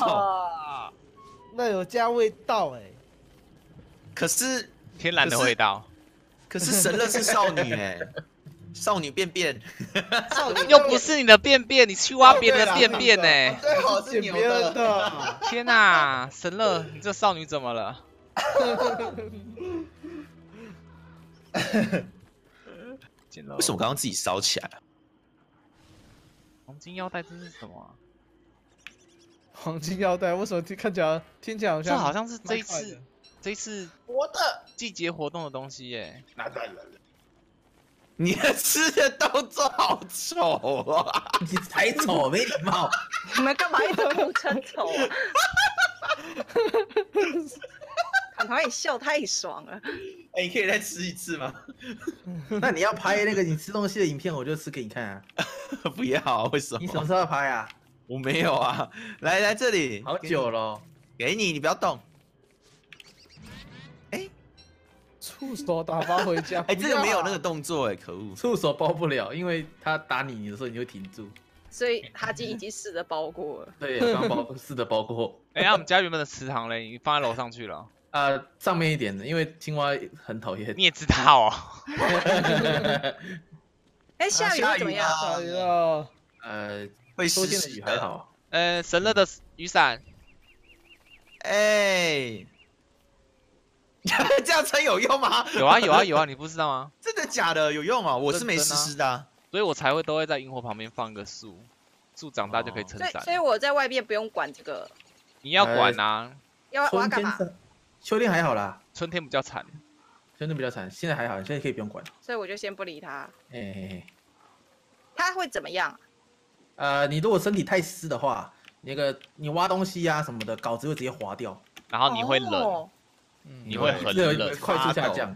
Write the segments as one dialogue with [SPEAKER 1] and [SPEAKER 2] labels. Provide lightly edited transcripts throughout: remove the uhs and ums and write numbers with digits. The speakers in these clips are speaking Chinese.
[SPEAKER 1] 臭，
[SPEAKER 2] 那有加味道哎。
[SPEAKER 1] 可是
[SPEAKER 3] 天然的味道，
[SPEAKER 1] 神乐是少女哎，少女便便，
[SPEAKER 4] 少女
[SPEAKER 3] 又不是你的便便，你去挖别人的便便呢？
[SPEAKER 1] 对，好是牛
[SPEAKER 2] 捡别人
[SPEAKER 1] 的。
[SPEAKER 2] 的。
[SPEAKER 3] 天哪，神乐，你这少女怎么了？
[SPEAKER 1] 为什么刚刚自己烧起来啊？
[SPEAKER 3] 黄金腰带这是什么啊？
[SPEAKER 2] 黄金腰带为什么看起来听起来好像？
[SPEAKER 3] 这好像是这一
[SPEAKER 2] 蛮快的
[SPEAKER 3] 次这一次
[SPEAKER 1] 我的，
[SPEAKER 3] 季节活动的东西耶。
[SPEAKER 4] 拿来了，
[SPEAKER 1] 你的吃的动作好丑啊！
[SPEAKER 4] 你才丑，没礼貌。
[SPEAKER 5] 你们干嘛一直互称丑啊？看他你笑太爽了。
[SPEAKER 1] 哎，你可以再吃一次吗？
[SPEAKER 4] 那你要拍那个你吃东西的影片，我就吃给你看啊。
[SPEAKER 1] 不要，为什么？
[SPEAKER 4] 你什么时候要拍啊？
[SPEAKER 1] 我没有啊，来这里，
[SPEAKER 4] 好久了。
[SPEAKER 1] 给你，你不要动。哎
[SPEAKER 2] 触手打发回家。
[SPEAKER 1] 哎，这个
[SPEAKER 2] 不要啊
[SPEAKER 1] 没有那个动作哎，可恶！
[SPEAKER 4] 触手包不了，因为他打你的时候你会停住。
[SPEAKER 5] 所以哈基已经试着包过了。
[SPEAKER 4] 对，刚包试着包过。
[SPEAKER 3] 哎，那我们家原本的池塘嘞，你放在楼上去了？
[SPEAKER 4] 上面一点的，因为青蛙很讨厌。
[SPEAKER 3] 你也知道哦。
[SPEAKER 5] 哎，下雨会怎么样？
[SPEAKER 2] 下雨了。
[SPEAKER 1] 会
[SPEAKER 4] 秋天的
[SPEAKER 1] 湿湿
[SPEAKER 4] 雨还好。
[SPEAKER 3] 神乐的雨伞，
[SPEAKER 1] 哎，这样撑有用吗？
[SPEAKER 3] 有啊有啊有啊，你不知道吗？
[SPEAKER 1] 真的假的？有用啊！我是没实施的啊。
[SPEAKER 3] 所以我才会都会在萤火旁边放一个树，树长大就可以撑伞。
[SPEAKER 5] 所以我在外面不用管这个。
[SPEAKER 3] 你要管啊，
[SPEAKER 5] 我要
[SPEAKER 4] 春
[SPEAKER 5] 干嘛？
[SPEAKER 4] 天是，秋天还好啦，
[SPEAKER 3] 春天比较惨。
[SPEAKER 4] 春天比较惨，现在还好，现在可以不用管。
[SPEAKER 5] 所以我就先不理他。
[SPEAKER 4] 哎，
[SPEAKER 5] 他会怎么样？
[SPEAKER 4] 你如果身体太湿的话，你挖东西啊什么的，稿子会直接滑掉，
[SPEAKER 3] 然后你会冷，
[SPEAKER 5] 哦
[SPEAKER 3] 你会很
[SPEAKER 4] 这
[SPEAKER 3] 冷
[SPEAKER 4] 个，快速下降。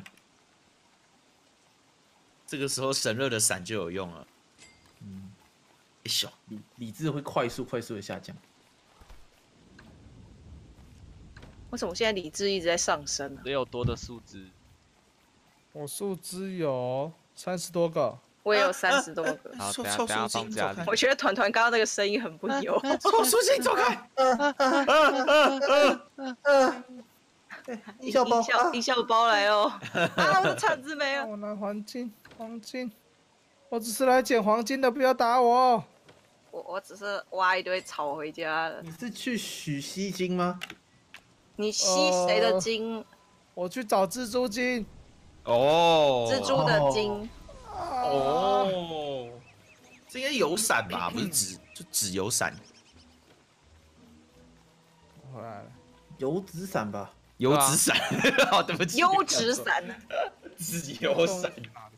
[SPEAKER 1] 这个时候神热的伞就有用了。一小
[SPEAKER 4] 理智会快速的下降。
[SPEAKER 5] 为什么我现在理智一直在上升呢？
[SPEAKER 3] 只有多的树枝。
[SPEAKER 2] 我树枝有30多个。
[SPEAKER 5] 我也有30多个。
[SPEAKER 3] 好，
[SPEAKER 1] 臭
[SPEAKER 3] 等下放家里。
[SPEAKER 5] 我觉得团团刚刚那个声音很不优。
[SPEAKER 1] 臭书记走开！
[SPEAKER 4] 一笑包，
[SPEAKER 5] 一笑包来哦！啊，我的铲子没了。
[SPEAKER 2] 我拿黄金，我只是来捡黄金的，不要打我。
[SPEAKER 5] 我只是挖一堆草回家了。
[SPEAKER 4] 你是去取西金吗？
[SPEAKER 5] 你吸谁的金？
[SPEAKER 2] 我去找蜘蛛精。
[SPEAKER 1] 哦，
[SPEAKER 5] 蜘蛛的金。
[SPEAKER 1] 哦，这应该有伞吧？不是只有伞。
[SPEAKER 2] 回来了。
[SPEAKER 4] 油纸伞吧。
[SPEAKER 1] 油纸伞，好，对不起。
[SPEAKER 5] 优质伞。
[SPEAKER 1] 只有伞。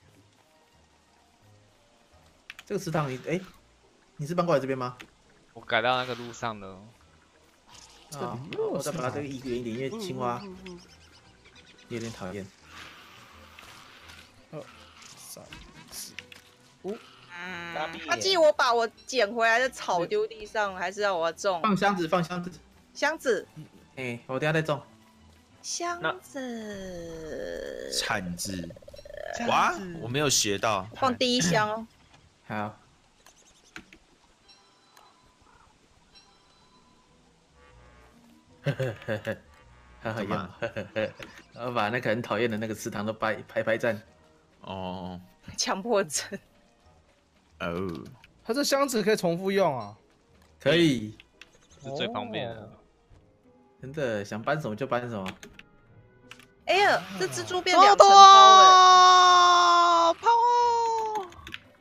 [SPEAKER 4] 这个池塘你是搬过来这边吗？
[SPEAKER 3] 我改到那个路上了。
[SPEAKER 4] 我再把它这个移远一点，因为青蛙有点讨厌。
[SPEAKER 2] 2、3、4、5。
[SPEAKER 5] 阿基，我把我捡回来的草丢地上，还是要我种？
[SPEAKER 4] 放箱子。
[SPEAKER 5] 箱子。
[SPEAKER 4] 我等下再种。
[SPEAKER 5] 箱子。
[SPEAKER 1] 铲子。哇，我没有学到。
[SPEAKER 5] 放第一箱哦。
[SPEAKER 4] 好。好用。我把那个很讨厌的那个池塘都排站。
[SPEAKER 1] 哦。
[SPEAKER 5] 强迫症。
[SPEAKER 1] 哦。
[SPEAKER 2] 它这箱子可以重复用啊？
[SPEAKER 4] 可以。
[SPEAKER 3] 是最方便的。
[SPEAKER 4] 真的想搬什么就搬什么。
[SPEAKER 5] 哎呀，这蜘蛛变2层抛了。
[SPEAKER 3] 抛哦！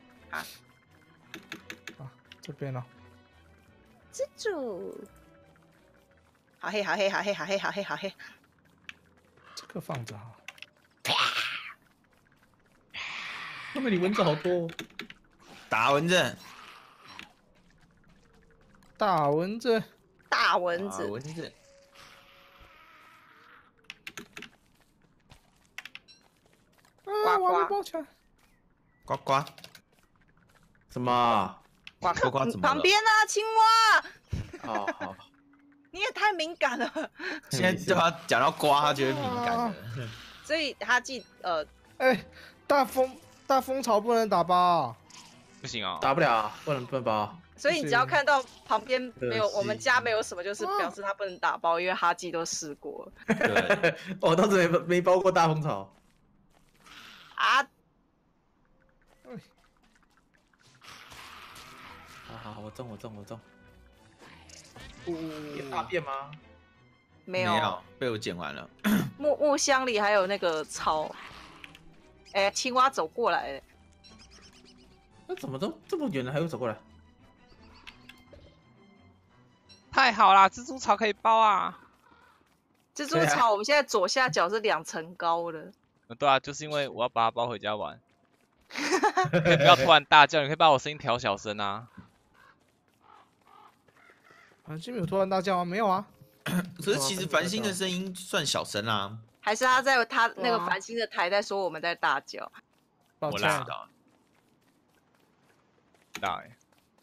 [SPEAKER 2] 这边呢？
[SPEAKER 5] 蜘蛛。好黑，好黑，好黑，好黑，好黑，好黑。
[SPEAKER 2] 这个放着啊。
[SPEAKER 4] 后面你蚊子好多哦。
[SPEAKER 1] 打蚊子。
[SPEAKER 2] 大蚊子。
[SPEAKER 5] 大蚊子。
[SPEAKER 1] 蚊子。
[SPEAKER 5] 呱呱。
[SPEAKER 2] 抱起来。
[SPEAKER 1] 呱呱。
[SPEAKER 4] 什么？
[SPEAKER 5] 呱
[SPEAKER 1] 呱呱怎么了？
[SPEAKER 5] 旁边啊，青蛙。
[SPEAKER 4] 哦，好。
[SPEAKER 5] 你也太敏感了。
[SPEAKER 1] 现在就他讲到呱，他觉得敏感了。
[SPEAKER 5] 所以他
[SPEAKER 2] 大蜂巢不能打包。
[SPEAKER 3] 不行啊，
[SPEAKER 4] 打不了，不能包。
[SPEAKER 5] 所以你只要看到旁边没有，
[SPEAKER 4] 可惜
[SPEAKER 5] 我们家没有什么，就是表示它不能打包，因为哈基都试过了
[SPEAKER 1] 对，
[SPEAKER 4] 我当时没包过大蜂巢。
[SPEAKER 5] 啊。
[SPEAKER 4] 好，我中。
[SPEAKER 5] 呜
[SPEAKER 4] 有大便吗？
[SPEAKER 5] 没有，
[SPEAKER 1] 被我捡完了。
[SPEAKER 5] 木箱里还有那个草。哎，青蛙走过来了。
[SPEAKER 4] 那怎么都这么远了，还会走过来？
[SPEAKER 3] 太好啦，蜘蛛巢可以包啊！
[SPEAKER 5] 蜘蛛巢，我们现在左下角是2层高的。
[SPEAKER 3] 对啊，就是因为我要把它包回家玩。可以不要突然大叫，你可以把我声音调小声啊。
[SPEAKER 2] 啊，今天有突然大叫吗？没有啊。
[SPEAKER 1] 可是其实繁星的声音算小声啦。
[SPEAKER 5] 还是他在他那个繁星的台在说我们在大叫？
[SPEAKER 2] 抱歉
[SPEAKER 1] 我知，道，
[SPEAKER 3] 大欸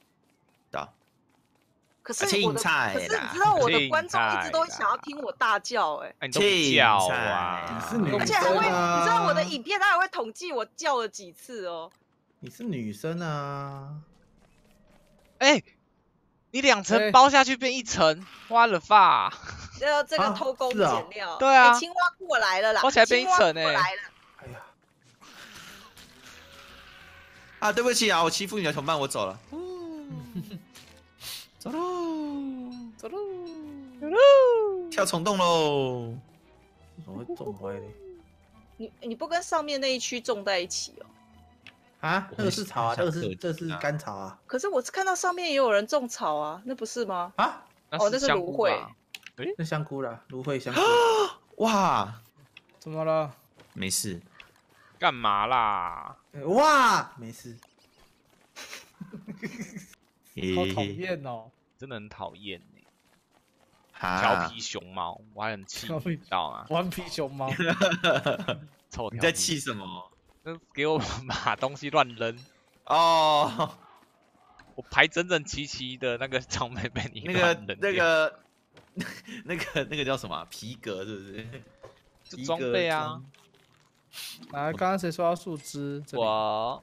[SPEAKER 5] 可是
[SPEAKER 1] 青
[SPEAKER 5] 我的，
[SPEAKER 1] 菜
[SPEAKER 5] 可是你
[SPEAKER 1] 啦
[SPEAKER 5] 知道我的
[SPEAKER 3] 青
[SPEAKER 5] 观众一直都
[SPEAKER 3] 菜啦
[SPEAKER 5] 想要听我大叫，哎，
[SPEAKER 3] 哎，你都不叫啊？
[SPEAKER 4] 你是女生啊
[SPEAKER 5] 而且还会，你知道我的影片，他还会统计我叫了几次哦。
[SPEAKER 4] 你是女生啊？
[SPEAKER 3] 哎，你2层
[SPEAKER 2] 哎
[SPEAKER 3] 包下去变1层，花了吧？
[SPEAKER 5] 这个
[SPEAKER 4] 啊
[SPEAKER 5] 偷工
[SPEAKER 4] 是啊
[SPEAKER 5] 减料，
[SPEAKER 3] 对啊
[SPEAKER 5] 哎青蛙过来了啦，
[SPEAKER 3] 包起来变
[SPEAKER 5] 青蛙
[SPEAKER 3] 一层哎
[SPEAKER 5] 过来了，
[SPEAKER 4] 哎呀，
[SPEAKER 1] 啊，对不起啊，我欺负你的同伴，我走了。走喽，
[SPEAKER 2] 走喽。
[SPEAKER 1] 跳虫洞喽！
[SPEAKER 4] 怎么会中歪嘞？
[SPEAKER 5] 你不跟上面那一区种在一起哦？
[SPEAKER 4] 啊，那个是草啊，
[SPEAKER 1] 我很
[SPEAKER 4] 这是干草啊。
[SPEAKER 5] 可是我看到上面也有人种草啊，那不是吗？
[SPEAKER 4] 啊，
[SPEAKER 5] 哦那是
[SPEAKER 3] 香
[SPEAKER 5] 芦荟
[SPEAKER 3] 菇吧
[SPEAKER 4] 那香菇啦，芦荟香菇。
[SPEAKER 1] 哇，
[SPEAKER 2] 怎么了？
[SPEAKER 1] 没事，
[SPEAKER 3] 干嘛啦？
[SPEAKER 4] 哇，没事。
[SPEAKER 2] 好讨厌哦！
[SPEAKER 3] 真的很讨厌呢。
[SPEAKER 1] 哈
[SPEAKER 3] 调皮熊猫，我还很气，
[SPEAKER 2] 调皮
[SPEAKER 3] 你知道吗？
[SPEAKER 2] 顽皮熊猫，
[SPEAKER 3] 臭调皮
[SPEAKER 1] 你在气什么？
[SPEAKER 3] 给我把东西乱扔，
[SPEAKER 1] 哦，
[SPEAKER 3] 我排整整齐齐的那个装备被你
[SPEAKER 1] 那
[SPEAKER 3] 乱扔掉
[SPEAKER 1] 那个叫什么啊？皮革是不是？
[SPEAKER 3] 就装备啊。
[SPEAKER 2] 来，刚刚谁说要树枝？这里
[SPEAKER 3] 我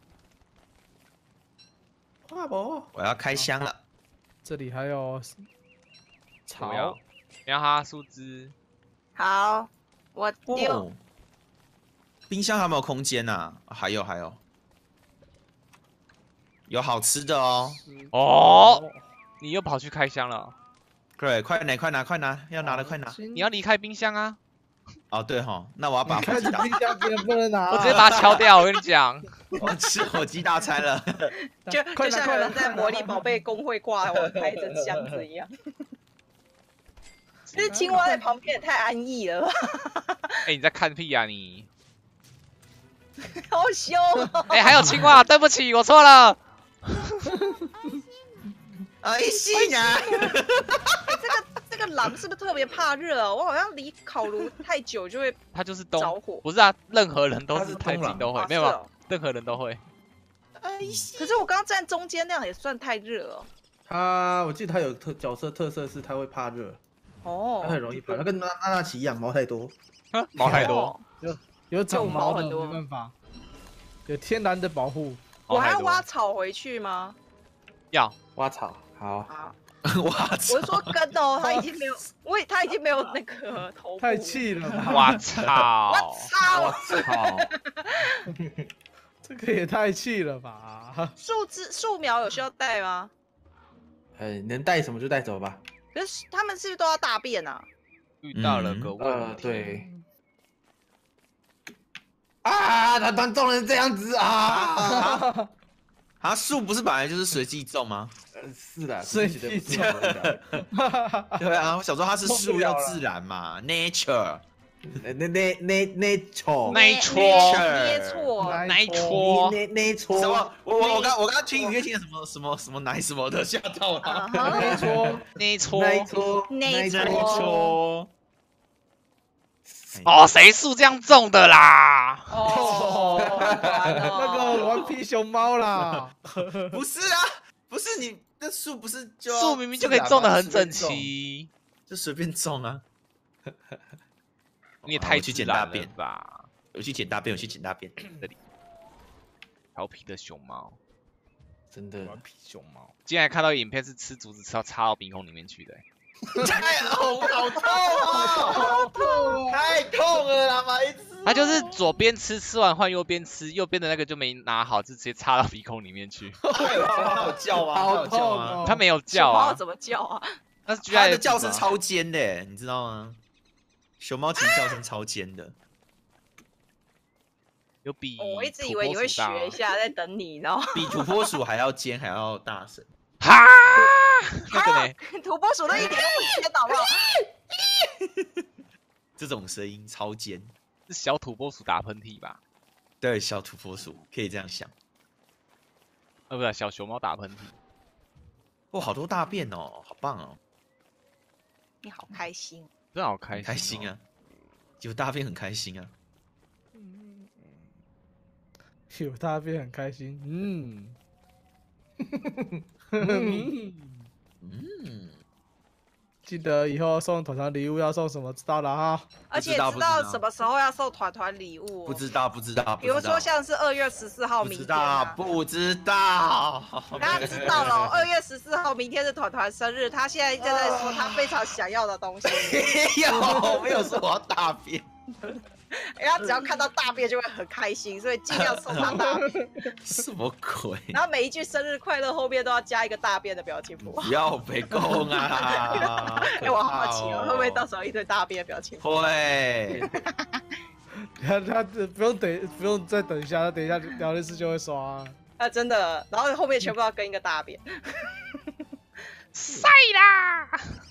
[SPEAKER 4] 哇不，
[SPEAKER 1] 我要开箱了。
[SPEAKER 2] 这里还有
[SPEAKER 3] 我要
[SPEAKER 2] 草，
[SPEAKER 3] 要哈树枝，
[SPEAKER 5] 好，我丢。
[SPEAKER 1] 哦，冰箱还有没有空间呐？还有，有好吃的哦。
[SPEAKER 3] 哦，你又跑去开箱了，
[SPEAKER 1] 对，快拿，要拿的快拿。
[SPEAKER 3] 你要离开冰箱啊！
[SPEAKER 1] 哦，对哈，那我要把
[SPEAKER 2] 开着冰箱，别人不能拿。
[SPEAKER 3] 我直接把它敲掉，我跟你讲，
[SPEAKER 1] 我吃火鸡大餐了。
[SPEAKER 5] 就
[SPEAKER 2] 快拿快拿
[SPEAKER 5] 像有人在魔力宝贝公会挂网开着箱子一样。这青蛙在旁边也太安逸了吧，
[SPEAKER 3] 哎，你在看屁啊你？
[SPEAKER 5] 好凶哦！
[SPEAKER 3] 哎，还有青蛙，对不起，我错了。
[SPEAKER 1] 哎，是呀，
[SPEAKER 5] 这个狼是不是特别怕热啊？我好像离烤炉太久就会
[SPEAKER 3] 他就是
[SPEAKER 5] 着
[SPEAKER 3] 东，
[SPEAKER 5] 火。
[SPEAKER 3] 不是啊，任何人都
[SPEAKER 4] 他是
[SPEAKER 3] 是太
[SPEAKER 4] 东狼
[SPEAKER 3] 近都会，没有，
[SPEAKER 5] 啊是哦
[SPEAKER 3] 任何人都会。
[SPEAKER 1] 哎，
[SPEAKER 5] 可是我刚刚站中间那样也算太热哦。
[SPEAKER 4] 我记得他有角色特色是他会怕热，
[SPEAKER 5] 哦
[SPEAKER 4] 他很容易怕，他跟娜奇一样，毛太多。
[SPEAKER 3] 毛太多，
[SPEAKER 5] 哦
[SPEAKER 2] 有长毛的
[SPEAKER 5] 就毛很多
[SPEAKER 2] 没办法，有天然的保护。
[SPEAKER 5] 我还要
[SPEAKER 3] 毛太多
[SPEAKER 5] 挖草回去吗？
[SPEAKER 3] 要
[SPEAKER 4] 挖草，好，
[SPEAKER 5] 啊，
[SPEAKER 1] 哇
[SPEAKER 5] 我是说根哦，他已经没有，他已经没有那个头部。
[SPEAKER 2] 太气了吧！
[SPEAKER 3] 我操！
[SPEAKER 5] 我操！
[SPEAKER 4] 操！
[SPEAKER 2] 这个也太气了吧！
[SPEAKER 5] 树苗有需要带吗？
[SPEAKER 4] 能带什么就带走吧。
[SPEAKER 5] 可是他们是不是都要大便啊？
[SPEAKER 3] 遇到了个问题，
[SPEAKER 4] 对。啊，他团中人这样子啊！
[SPEAKER 1] 啊，树不是本来就是随机种吗？
[SPEAKER 4] 是的，
[SPEAKER 2] 随
[SPEAKER 4] 自己
[SPEAKER 2] 机
[SPEAKER 4] 的不是的。
[SPEAKER 1] 对啊，我想说它是
[SPEAKER 2] 受不了了
[SPEAKER 1] 树要自然嘛，nature。
[SPEAKER 4] 那戳，
[SPEAKER 3] 那一戳
[SPEAKER 5] 捏错，
[SPEAKER 3] 那一戳，
[SPEAKER 4] 那戳
[SPEAKER 1] 什么？我刚刚听音乐听的什么奶什么的，吓到了。
[SPEAKER 2] 没错，
[SPEAKER 3] 那一戳，
[SPEAKER 4] 那一戳，
[SPEAKER 5] 那一
[SPEAKER 1] 那一
[SPEAKER 5] 戳
[SPEAKER 1] 戳，
[SPEAKER 3] 哦，谁树这样种的啦？
[SPEAKER 5] 哦，
[SPEAKER 2] 那个顽皮熊猫啦，
[SPEAKER 1] 不是啊，不是你那树不是就要
[SPEAKER 3] 树明明就可以种的很整
[SPEAKER 1] 自然吗，
[SPEAKER 3] 齐，
[SPEAKER 1] 就随便种啊。
[SPEAKER 3] 你也太
[SPEAKER 1] 我去
[SPEAKER 3] 自然了
[SPEAKER 1] 捡大便
[SPEAKER 3] 吧？
[SPEAKER 1] 我去捡大便，
[SPEAKER 3] 调皮的熊猫，
[SPEAKER 4] 真的。
[SPEAKER 2] 皮熊猫，
[SPEAKER 3] 今天还看到影片是吃竹子吃到插到鼻孔里面去的、
[SPEAKER 1] 太痛，好痛啊！好痛，太痛了啦，白痴！
[SPEAKER 3] 他就是左边吃完换右边吃，右边的那个就没拿好，就直接插到鼻孔里面去。
[SPEAKER 1] 他有叫吗？
[SPEAKER 2] 好痛哦！
[SPEAKER 3] 他没有叫啊，
[SPEAKER 5] 熊猫怎么叫啊？
[SPEAKER 3] 那是
[SPEAKER 1] 他的叫声超尖的，你知道吗？熊猫其实叫声超尖的。
[SPEAKER 3] 有比
[SPEAKER 5] 我一直以为你会学一下，在等你，然后
[SPEAKER 1] 比土拨鼠还要尖，还要大声。
[SPEAKER 3] 哈，那个呢？
[SPEAKER 5] 土拨鼠都一点都不尖，好不好？
[SPEAKER 1] 这种声音超尖，
[SPEAKER 3] 是小土拨鼠打喷嚏吧？
[SPEAKER 1] 对，小土拨鼠可以这样想。
[SPEAKER 3] 不是小熊猫打喷嚏。
[SPEAKER 1] 哇，好多大便哦，好棒哦！
[SPEAKER 5] 你好开心，
[SPEAKER 3] 真的好开心、
[SPEAKER 1] 开心！啊，有大便很开心啊。
[SPEAKER 2] 有大便很开心，记得以后送团团礼物要送什么，知道了哈。
[SPEAKER 5] 而且知道什么时候要送团团礼物、
[SPEAKER 1] 不知道，
[SPEAKER 5] 比如说像是2月14号明天、啊，
[SPEAKER 1] 不知道，
[SPEAKER 5] 大家知道了，2月14号明天是团团生日，他现在正在说他非常想要的东西。
[SPEAKER 1] 没有说我要大便。
[SPEAKER 5] 他只要看到大便就会很开心，所以尽量送他大便。
[SPEAKER 1] 什么鬼？
[SPEAKER 5] 然后每一句生日快乐后面都要加一个大便的表情符。
[SPEAKER 1] 不要被攻啊！
[SPEAKER 5] 我好奇哦，会不会到时候一堆大便的表情符？
[SPEAKER 1] 会。
[SPEAKER 2] 他不用再等一下，他等一下聊天室就会刷。
[SPEAKER 5] 真的，然后后面全部要跟一个大便。
[SPEAKER 3] 晒啦！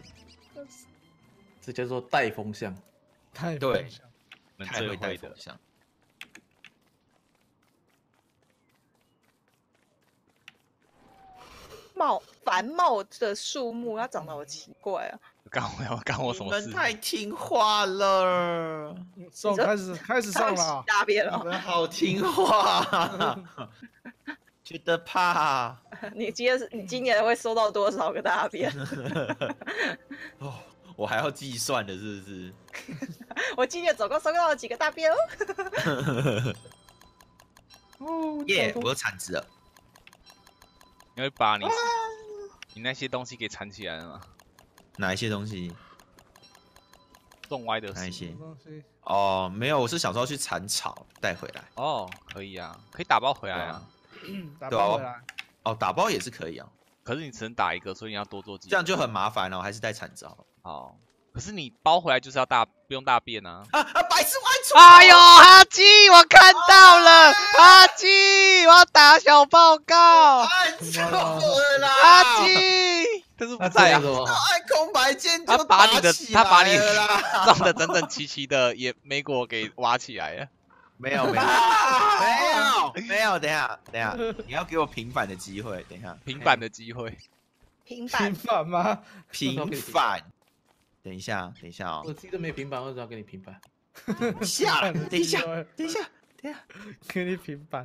[SPEAKER 4] 这叫做带风向。
[SPEAKER 1] 对，
[SPEAKER 3] 太会带的。
[SPEAKER 5] 繁茂的树木，它长得好奇怪啊！
[SPEAKER 3] 干我什么事？
[SPEAKER 1] 你们太听话了，
[SPEAKER 2] 开始送了，
[SPEAKER 5] 大便了。
[SPEAKER 1] 你们好听话，觉得怕。
[SPEAKER 5] 你今年会收到多少个大便？
[SPEAKER 1] 哦，我还要计算的，是不是？
[SPEAKER 5] 我今年总共收到了几个大便哦？
[SPEAKER 1] 耶，我有铲子了。
[SPEAKER 3] 你会把你那些东西给缠起来了吗？
[SPEAKER 1] 哪一些东西？
[SPEAKER 3] 种歪的
[SPEAKER 1] 哪一些？
[SPEAKER 2] 东西
[SPEAKER 1] 哦，没有，我是小时候去铲草带回来。
[SPEAKER 3] 哦，可以啊，可以打包回来啊。
[SPEAKER 2] 打包回来。
[SPEAKER 1] 哦，打包也是可以啊。
[SPEAKER 3] 可是你只能打一个，所以你要多做几个。
[SPEAKER 1] 这样就很麻烦了，还是带铲子好了。
[SPEAKER 3] 好，可是你包回来就是要不用大便啊。
[SPEAKER 1] 白痴玩出！
[SPEAKER 3] 哎呦，哈基，我看到了，哈基，我要打小报告。
[SPEAKER 1] 按错了啦！
[SPEAKER 3] 哈基，但是不在啊。
[SPEAKER 1] 按空白键
[SPEAKER 3] 他
[SPEAKER 1] 就
[SPEAKER 3] 把你的
[SPEAKER 1] 啦，
[SPEAKER 3] 撞的整整齐齐的也莓果给挖起来了。
[SPEAKER 1] 没有，等一下，你要给我平反的机会，等一下，
[SPEAKER 3] 平反的机会。
[SPEAKER 5] 平
[SPEAKER 2] 平反吗？
[SPEAKER 1] 平反。等一下哦，
[SPEAKER 4] 我自己都没平板，为什么要给你平板？
[SPEAKER 1] 等一下，
[SPEAKER 2] 给你平板。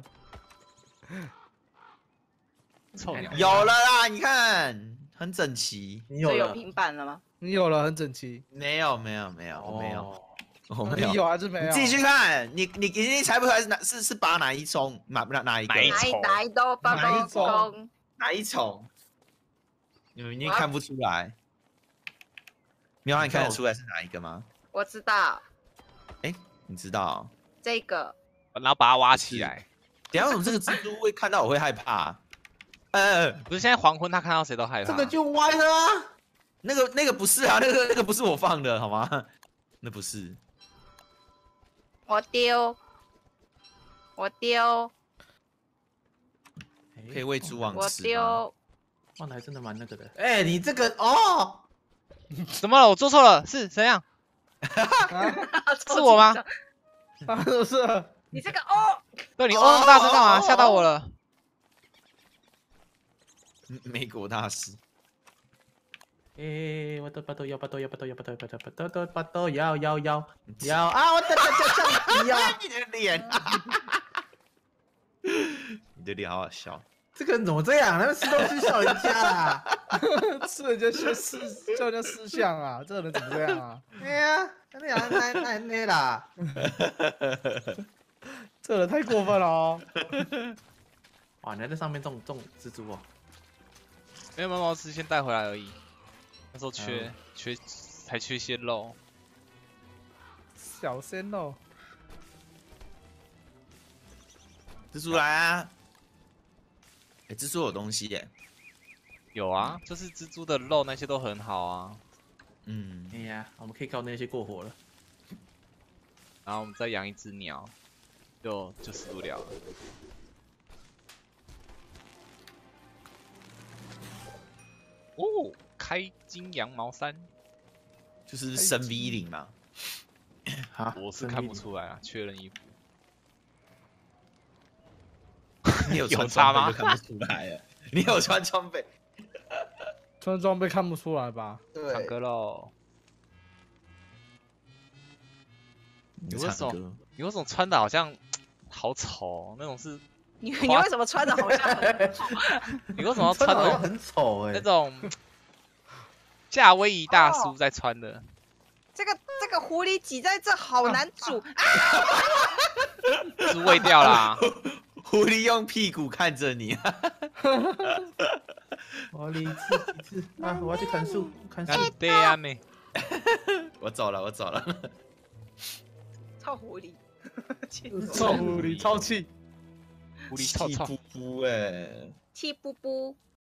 [SPEAKER 3] 臭鸟。
[SPEAKER 1] 有了啦，你看，很整齐。
[SPEAKER 4] 你有了？
[SPEAKER 5] 平板了吗？
[SPEAKER 2] 你有了，很整齐。
[SPEAKER 1] 没有，我没有。
[SPEAKER 2] 你有还是没有？
[SPEAKER 1] 你自己去看，你猜不出来是拔哪一种，哪一个？
[SPEAKER 5] 哪一都八公？
[SPEAKER 1] 哪一种？你们一定看不出来。喵，你看得出来是哪一个吗？
[SPEAKER 5] 我知道。
[SPEAKER 1] 你知道？
[SPEAKER 5] 这个。
[SPEAKER 3] 然后把它挖起来。
[SPEAKER 1] 等下，为什么这个蜘蛛会看到我会害怕？
[SPEAKER 3] 不是现在黄昏，他看到谁都害怕。
[SPEAKER 4] 这个就歪了啊！
[SPEAKER 1] 那个不是啊，那个不是我放的好吗？那不是。
[SPEAKER 5] 我丢。
[SPEAKER 1] 可以喂猪王吃吗？
[SPEAKER 5] 我丢。
[SPEAKER 4] 放的还真的蛮那个的。你这个哦。
[SPEAKER 3] 怎么了？我做错了，是怎样？是我吗？
[SPEAKER 2] 是。
[SPEAKER 5] 你这个哦。
[SPEAKER 3] 对，你哦那么大声干嘛？吓到我了。
[SPEAKER 1] 美国大师。
[SPEAKER 4] 我的巴豆摇啊！我的这
[SPEAKER 1] 呀！你的脸，你的脸好好笑。
[SPEAKER 4] 这个人怎么这样？那吃东西笑人家啦，
[SPEAKER 2] 吃人家叫人家吃相啊！这个人怎么这样啊？
[SPEAKER 4] 哎呀，那啦，
[SPEAKER 2] 这个人太过分了哦！
[SPEAKER 4] 哇，你还在上面种蜘蛛哦？
[SPEAKER 3] 没有，我是先带回来而已。那时候才缺些肉。
[SPEAKER 2] 小鲜肉，
[SPEAKER 1] 蜘蛛来啊！哎，蜘蛛有东西耶。
[SPEAKER 3] 有啊，就是蜘蛛的肉那些都很好啊。
[SPEAKER 1] 嗯，
[SPEAKER 4] 哎呀，我们可以靠那些过活了。
[SPEAKER 3] 然后我们再养一只鸟，就死不了了。哦，开金羊毛衫，
[SPEAKER 1] 就是升 V 领嘛。
[SPEAKER 4] 好，
[SPEAKER 3] 我是看不出来啊，缺人衣服。
[SPEAKER 1] 你有穿
[SPEAKER 3] 有差吗
[SPEAKER 1] 装备就看不出来了。你有穿装备？
[SPEAKER 2] 穿装备看不出来吧？
[SPEAKER 3] 唱歌喽！
[SPEAKER 1] 你
[SPEAKER 3] 为什么
[SPEAKER 1] 唱歌？
[SPEAKER 3] 你为什么穿的好像好丑哦？那种是
[SPEAKER 5] 你为什么穿的好像很好？
[SPEAKER 3] 你为什么要
[SPEAKER 4] 穿
[SPEAKER 3] 穿那种
[SPEAKER 4] 的好像很丑哎、
[SPEAKER 3] 那种夏威夷大叔在穿的？
[SPEAKER 5] 这个狐狸挤在这好难煮啊！
[SPEAKER 3] 是喂掉啦！
[SPEAKER 1] 狐狸用屁股看着你。
[SPEAKER 4] 我要离一次啊！我要去砍树，砍树。
[SPEAKER 3] 干爹啊妹！
[SPEAKER 1] 我走了，我走了。
[SPEAKER 5] 臭狐狸，
[SPEAKER 2] 臭狐狸，臭气。
[SPEAKER 3] 狐狸臭臭
[SPEAKER 1] 气，噗噗哎！
[SPEAKER 5] 气布布，